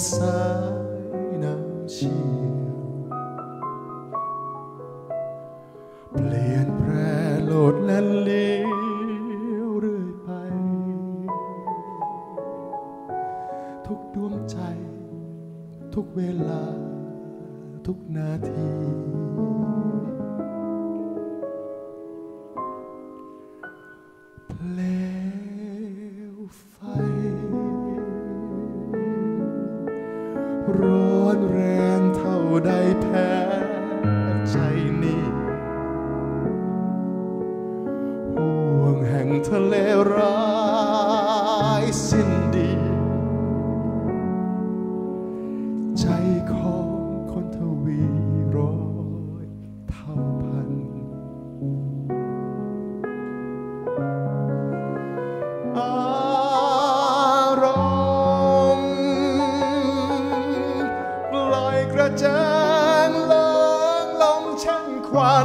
สายน้ำเชี่ยวเปลี่ยนแปรโลดและเลี้ยวเรื่อยไปทุกดวงใจทุกเวลาทุกนาทีเปลวไฟร้อนแรงเท่าใดแพ้ใจนี้ห่วงแห่งทะเลร้ายสิ้นดีใจของคนทวีร้อยเท่าพันอารมณ์ปล่อยกระเจิงเลิงลมเช่นควัน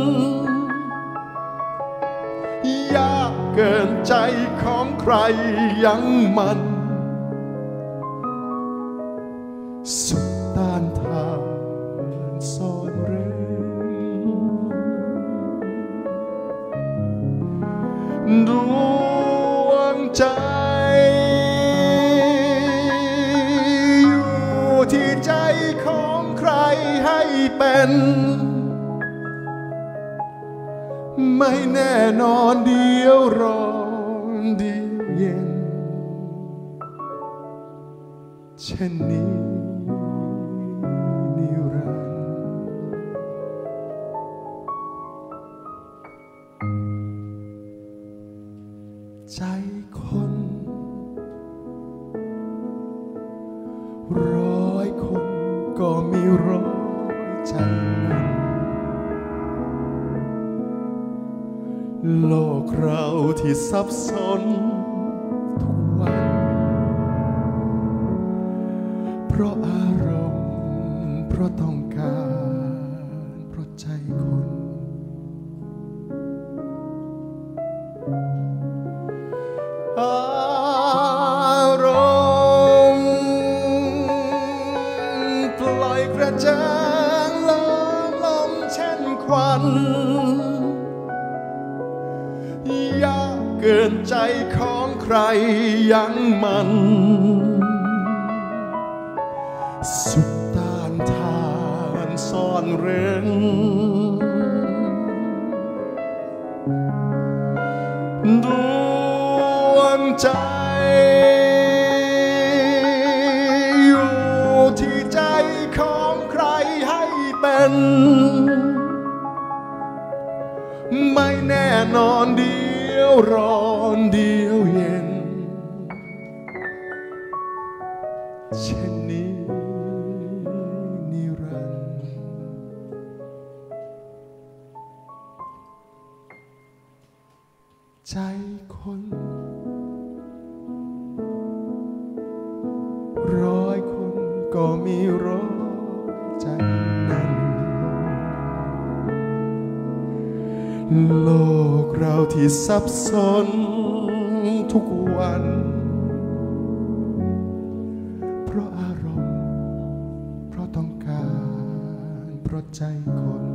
ยากเกินใจของใครยังมันสุดต้านทานซ่อนเร้นดวงใจอยู่ที่ใจของใครให้เป็นไม่แน่นอนเดียวร้อนเดียวเย็นเช่นนี้นิรันดร์ใจคนร้อยคนก็มีร้อยใจนั้นโลกเราที่สับสนทุกวันเพราะอารมณ์เพราะต้องการเพราะใจคนอารมณ์ปล่อยกระเจิงลมเช่นควันยากเกินใจของใครยังมันสุดต้านทานซ่อนเร้นดวงใจอยู่ที่ใจของใครให้เป็นไม่แน่นอนเดียวร้อนเดียวเย็นเช่นนี้นิรันดร์ใจคนร้อยคนก็มีร้อยใจนั้นโลกเราที่สับสนทุกวันเพราะอารมณ์เพราะต้องการเพราะใจคน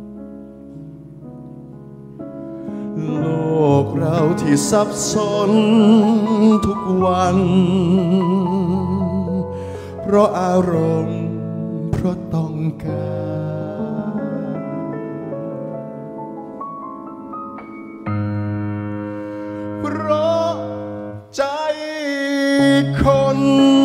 โลกเราที่สับสนทุกวันเพราะอารมณ์เพราะต้องการเพราะใจคน